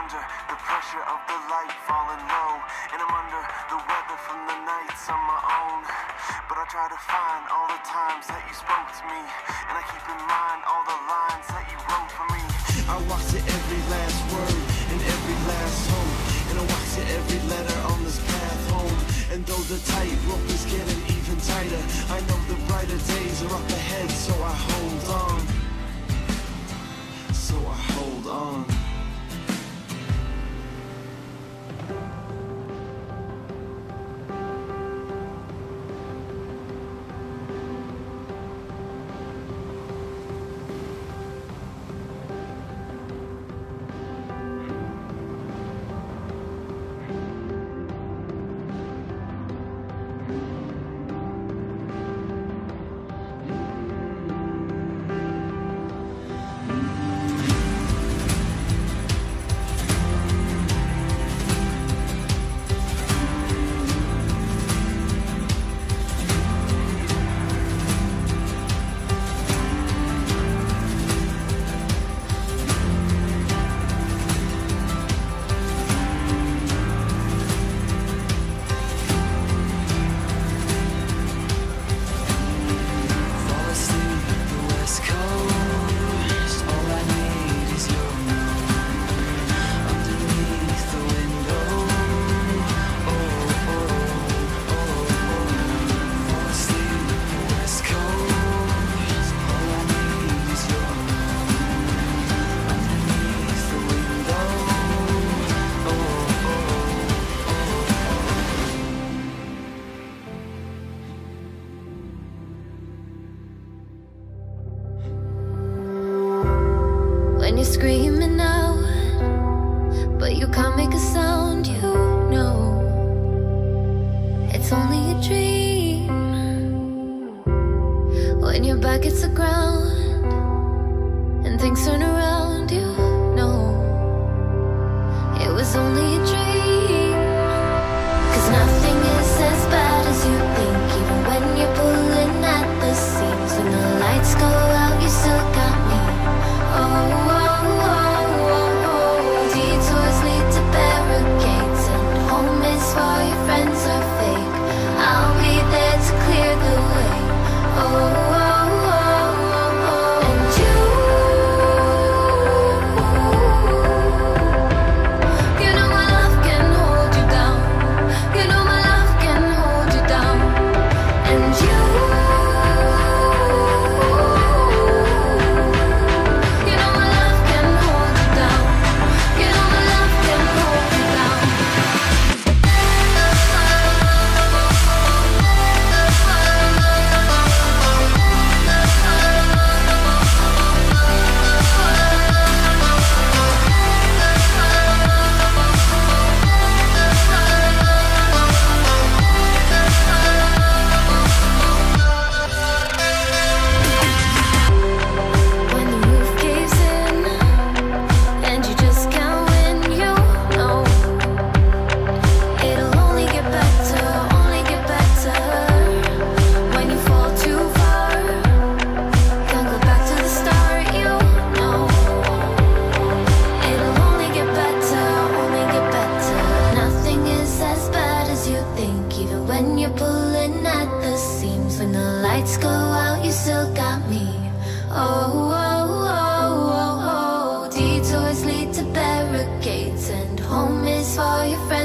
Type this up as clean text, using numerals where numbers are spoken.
under the pressure of the light falling low, and I'm under the weather from the nights on my own. But I try to find all the times that you spoke to me, and I keep in mind all the lines that you wrote for me. I walk to every last word and every last hope, and I walk to every letter on this path home. And though the tightrope is getting even tighter, I know the brighter days are up ahead, so I hold on. So I hold on. When you're screaming out, but you can't make a sound, you know it's only a dream. When your back hits the ground and things turn around, you know it was only a dream. 'Cause nothing is as bad as you think, even when you're pulling at the seams. When the lights go out, you still got me. Oh, detours lead to barricades, and home is for your friends are fake. I'll be there to clear the way. And you know my love can hold you down. You know my love can hold you down. And you know my love can hold you down. You know my love can hold you down. When the roof caves in and you just can't win, you know it'll only get better, only get better. When you fall too far, can't go back to the start, you know it'll only get better, only get better. Nothing is as bad as you think, even when you're pulling at the seams. When the lights go out, you still got me. Detours lead to barricades, and home is for your friends.